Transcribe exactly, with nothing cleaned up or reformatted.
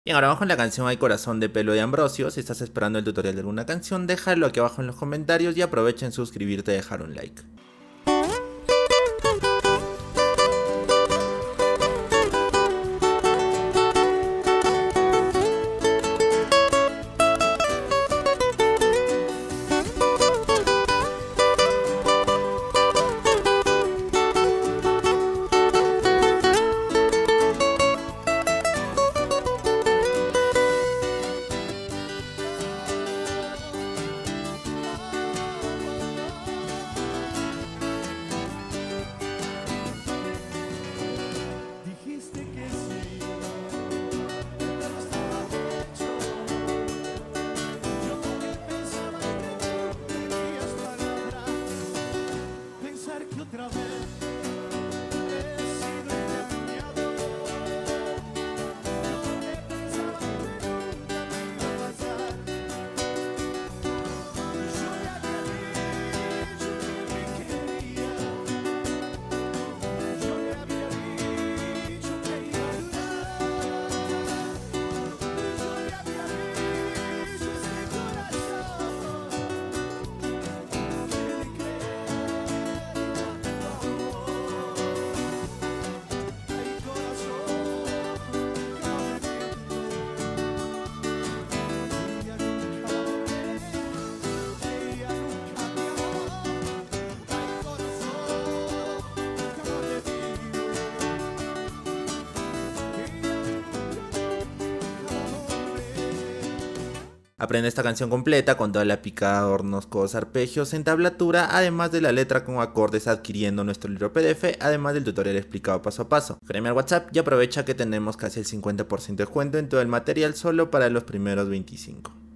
Bien, ahora vamos con la canción Hay Corazón de Pelo de Ambrosio. Si estás esperando el tutorial de alguna canción, déjalo aquí abajo en los comentarios y aprovecha en suscribirte y dejar un like. Dijiste que sí, yo también pensaba que no tenías palabras, pensar que otra vez he sido engañado. Yo también pensaba que nunca me iba a pasar. Yo ya te había dicho que me quería, yo le había dicho que iba a durar, yo le había dicho este corazón que le creía tu amor. Ay, corazón, nunca me mientes, ella nunca me ella nunca me amó. Ay, corazón, nunca me digas, ella nunca volverá. Aprende esta canción completa con toda la picada, adornos, codos, arpegios en tablatura, además de la letra con acordes adquiriendo nuestro libro P D F, además del tutorial explicado paso a paso. Créeme al WhatsApp y aprovecha que tenemos casi el cincuenta por ciento de descuento en todo el material solo para los primeros veinticinco.